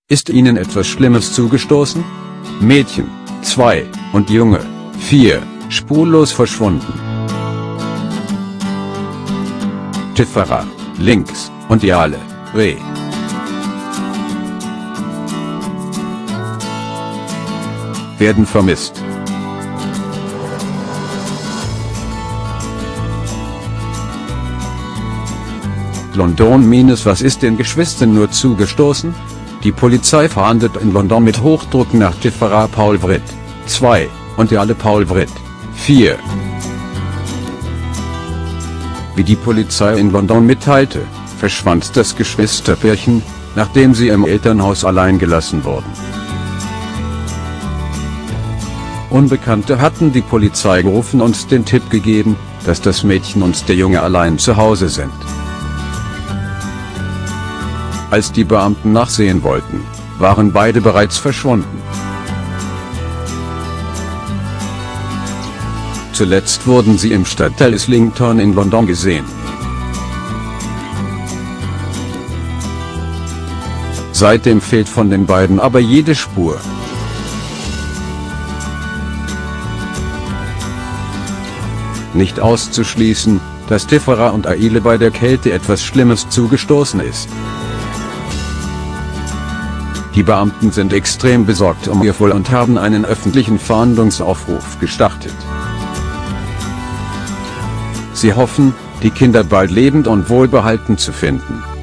Ist Ihnen etwas Schlimmes zugestoßen? Mädchen, 2, und Junge, 4, spurlos verschwunden. Tifera, links, und Jale, Re. Werden vermisst. London - Was ist den Geschwistern nur zugestoßen? Die Polizei fahndet in London mit Hochdruck nach Tifera Paul Vritt, 2, und Jale Paul Vritt, 4. Wie die Polizei in London mitteilte, verschwand das Geschwisterpärchen, nachdem sie im Elternhaus allein gelassen wurden. Unbekannte hatten die Polizei gerufen und den Tipp gegeben, dass das Mädchen und der Junge allein zu Hause sind. Als die Beamten nachsehen wollten, waren beide bereits verschwunden. Zuletzt wurden sie im Stadtteil Islington in London gesehen. Seitdem fehlt von den beiden aber jede Spur. Nicht auszuschließen, dass Tifera und Aile bei der Kälte etwas Schlimmes zugestoßen ist. Die Beamten sind extrem besorgt um ihr Wohl und haben einen öffentlichen Fahndungsaufruf gestartet. Sie hoffen, die Kinder bald lebend und wohlbehalten zu finden.